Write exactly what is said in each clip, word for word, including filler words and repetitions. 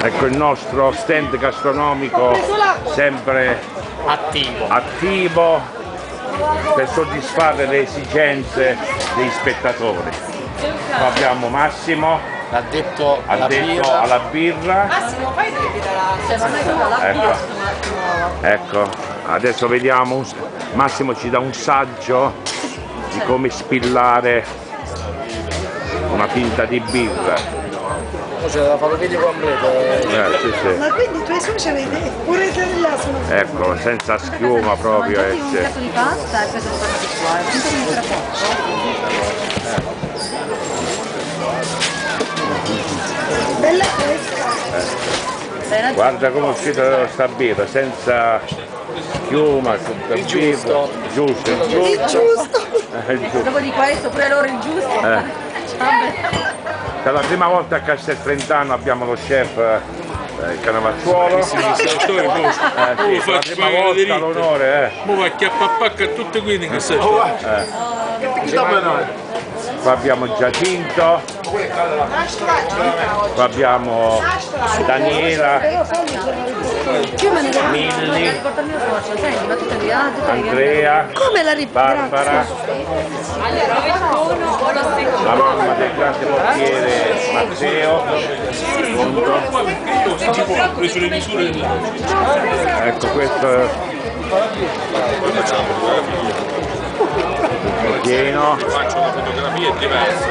Ecco il nostro stand gastronomico sempre attivo, attivo per soddisfare le esigenze degli spettatori. Qua abbiamo Massimo, addetto alla, addetto birra. alla birra. Massimo, fai la Ecco. Ecco, adesso vediamo, Massimo ci dà un saggio di come spillare una pinta di birra. Ce l'ha fatto video completo. Eh, sì, sì. Ma quindi i tuoi suoceri pure i là sono... Ecco, senza schiuma proprio. Mangiati eh, un sì. piatto di pasta e questo lo fanno di qua, è finta di mettere a poco. Bella fresca. Guarda come è uscita sta birra, senza schiuma, tutta Il giusto. birra. Giusto, il Il giusto. giusto. Eh, il giusto. Dopo di questo pure loro il giusto. Eh. Per la prima volta a Castelfrentano abbiamo lo chef eh, il Cannavacciuolo. Sì, amministratore, poi Eh, sì, per la prima volta l'onore, eh. Mo va a chiappapacca a tutte quindi che sei. Qua abbiamo Giacinto, qua abbiamo Daniela, Milli, Andrea, Come la ripresa? Barbara, la mamma del grande portiere Matteo. Tipo preso le misure dell'anno. Ecco questo è pieno. Faccio una fotografia diversa.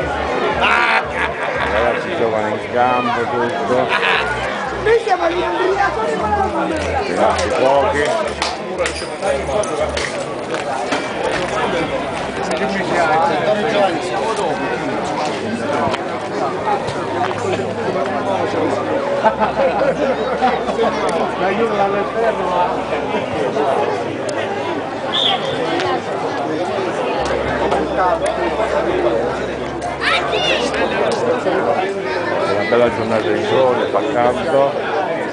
Ragazzi giovani in campo, tutto. Noi siamo all'imbriatori con la famiglia. Ragazzi pochi. Una bella giornata di sole, fa caldo.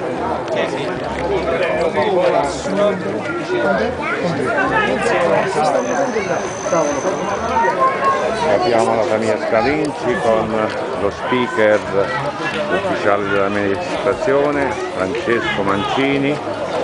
Abbiamo la famiglia Scavinci con lo speaker ufficiale dell'amministrazione Francesco Mancini.